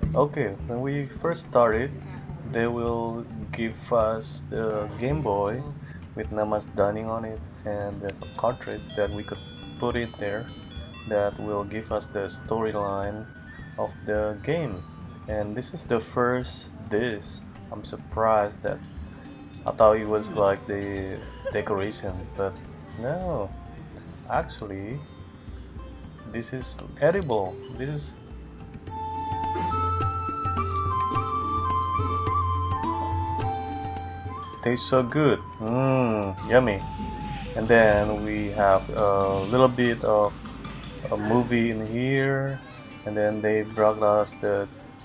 Okay, when we first started, they will give us the Game Boy with Namaaz Dining on it, and there's a cartridge that we could put it there that will give us the storyline of the game. And this is the first disc. I'm surprised that I thought it was like the decoration, but no, actually, this is edible. This is tastes so good. Yummy. And then we have a little bit of a movie in here, and then they brought us the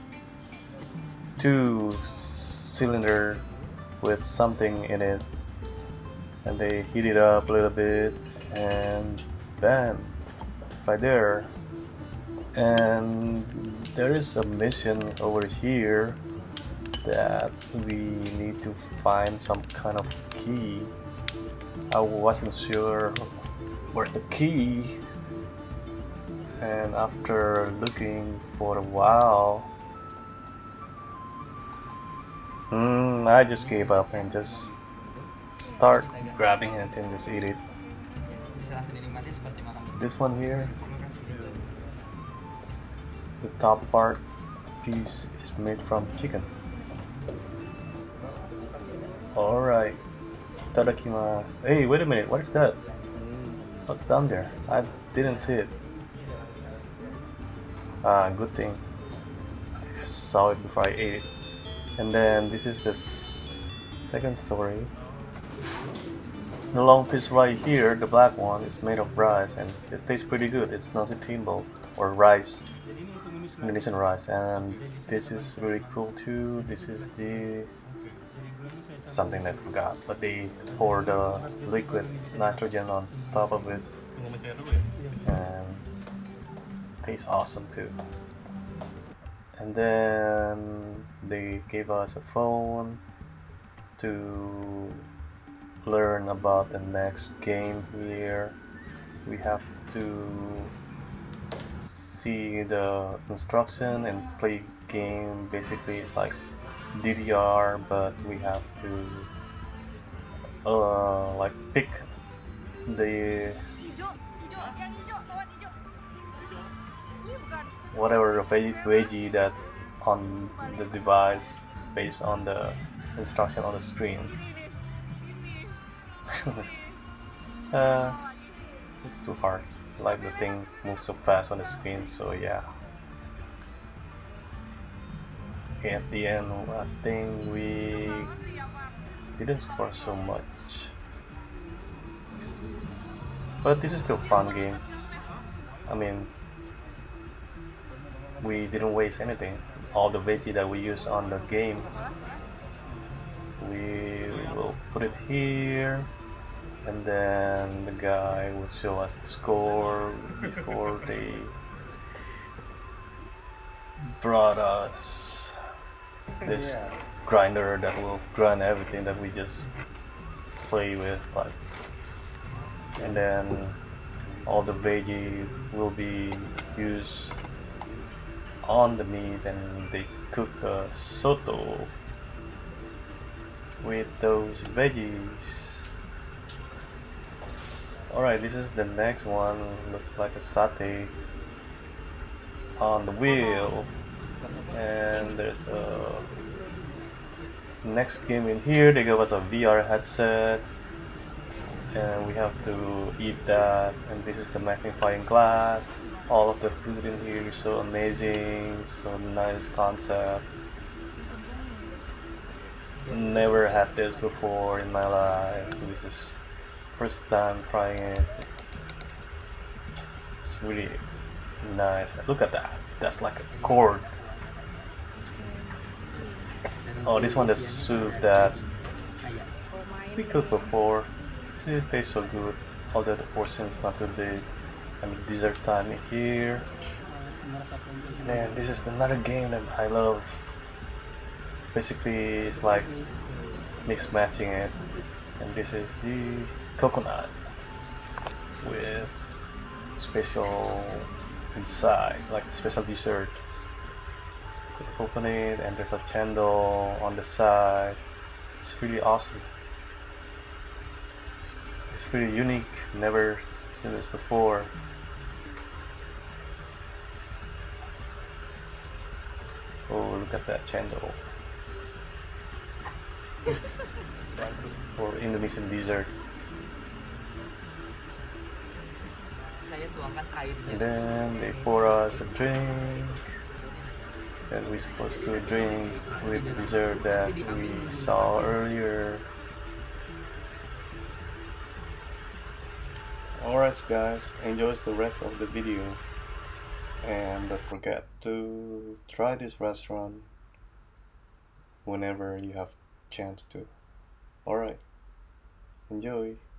2-cylinder with something in it, and they heat it up a little bit, and bam, right there. And there is a mission over here that we need to find some kind of key. I wasn't sure where's the key, and after looking for a while, I just gave up and just start grabbing it and just eat it. This one here, the top part piece is made from chicken. Alright, itadakimasu. Hey, wait a minute, what is that? What's down there? I didn't see it. Ah, good thing I saw it before I ate it. And then this is the second story. The long piece right here, the black one, is made of rice and it tastes pretty good. It's nasi timbel, or rice, Indonesian rice. And this is really cool too. This is the something I forgot, but they pour the liquid nitrogen on top of it and tastes awesome too. And then they gave us a phone to learn about the next game here. We have to see the instruction and play game. Basically it's like DDR, but we have to like pick the whatever veggie that's on the device based on the instruction on the screen. It's too hard, like the thing moves so fast on the screen, so yeah. At the end, I think we didn't score so much, but this is still a fun game. I mean, we didn't waste anything. All the veggie that we use on the game, we will put it here, and then the guy will show us the score before they brought us this grinder that will grind everything that we just play with, like, and then all the veggie will be used on the meat, and they cook a soto with those veggies. Alright, this is the next one. Looks like a satay on the wheel, and there's a next game in here. They gave us a VR headset and we have to eat that, and this is the magnifying glass. All of the food in here is so amazing, so nice concept. Never had this before in my life. This is first time trying it. It's really nice. Look at that, that's like a cord. Oh, this one, the soup that we cooked before. It tastes so good, although the portion's not too big. And dessert time in here. Man, this is another game that I love. Basically, it's like mix matching it. And this is the coconut with special inside, like special dessert. open it, and there's a candle on the side. It's really awesome. It's pretty unique. Never seen this before. Oh, look at that candle. For Indonesian dessert. And then they pour us a drink. And we're supposed to drink with the dessert that we saw earlier. Alright guys, enjoy the rest of the video. And don't forget to try this restaurant whenever you have chance to. Alright, enjoy.